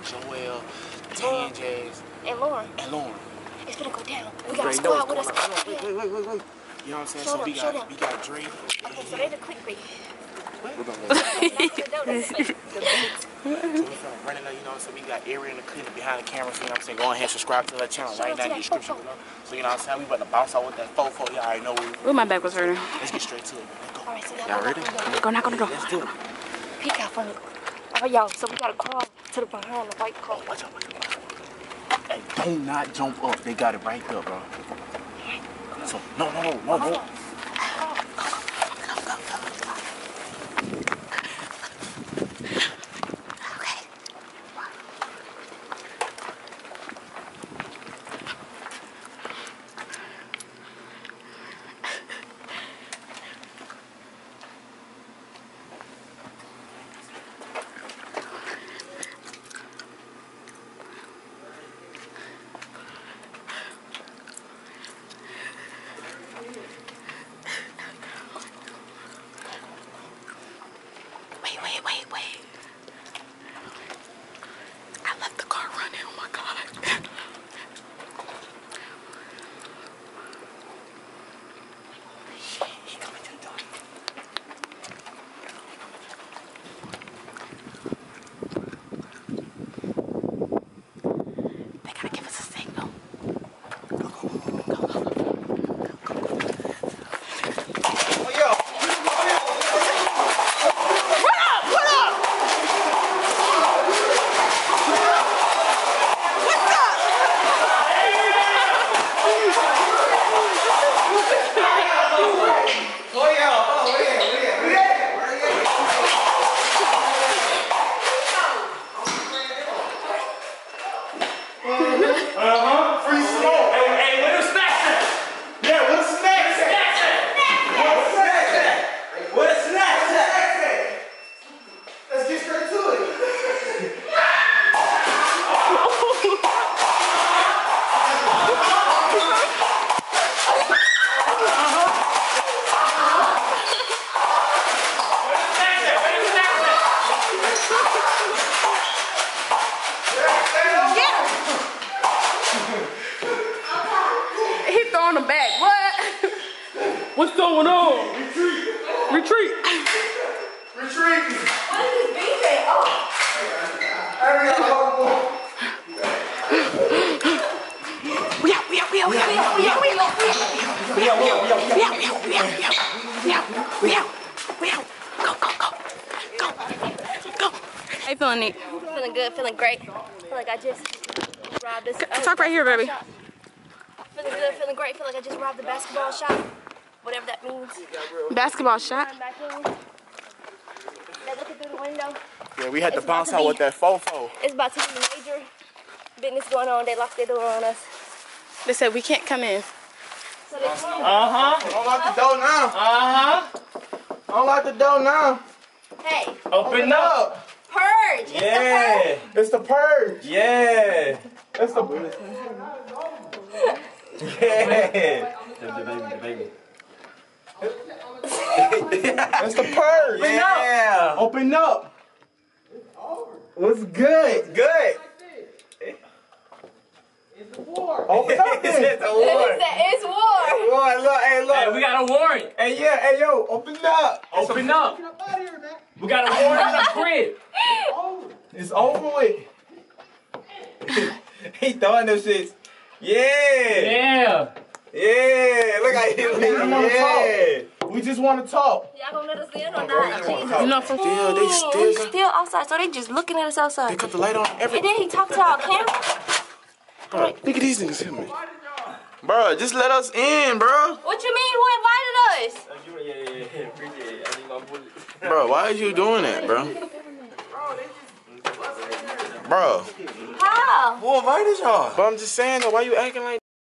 Joel, Tan Jazz, and Lauren. It's gonna go down. We got a squad with us. Wait. You know what I'm saying? So we got Dre. Okay, so they the clickbait. We're gonna go. Running up, you know, so we got Ari in the clip behind the camera, so you know what I'm saying? Go ahead and subscribe to her channel right now in the description below. So you know what I'm saying? We about to bounce out with that fofo. Y'all already know where my back was hurting. Let's get straight to it. Let's go. Alright, so y'all ready? Go, knock on the door. Let's do it. Peek out from it. Alright, y'all, so we gotta crawl to the behind the white car. Watch out. Hey, do not jump up. They got it right there, bro. So, no. Wait. I left the car running. Oh my God. He coming to the door. They gotta give us a signal. Go. Free smoke. Hey, where the snacks at? Yeah, where the snacks at? Where the snacks at? Let's get straight to it. On the back. What? What's going on? Retreat. What is this beefing? Oh. We out. Go. How you feeling, Nique? Feeling good, feeling great. Feel like I just robbed this. Talk right here, baby. Feeling good, feeling great. Feel like I just robbed the basketball shop. Whatever that means. Basketball shot? I'm back in. They're looking through the window. Yeah, we had to bounce out with that fofo. It's about to be major business going on. They locked their door on us. They said we can't come in. So they come. Don't lock the door now. Don't lock the door now. Hey. Open up. Purge. Yeah. It's the purge. Yeah. It's the purge. Yeah. The baby. It's the purge. Yeah. Open up. What's good? Good. It's the war. Open up then. It's the war. It's war. Hey, look. Hey, we got a warrant. Hey, yo, open up. Open up. We got a warrant in the crib. It's over with. He throwing them shits. Yeah. Look at him. We just want to talk. Y'all gonna let us in or not? You know, for They Still outside, so they just looking at us outside. They cut the light on everything. And then he talked to our camera. Bro, look at these niggas here, man. Bro, just let us in, bro. What you mean? Who invited us? Yeah. Appreciate it. I need my bullet. Bro, why is you doing that, bro? Bro. How? Who invited y'all? But I'm just saying, though, why you acting like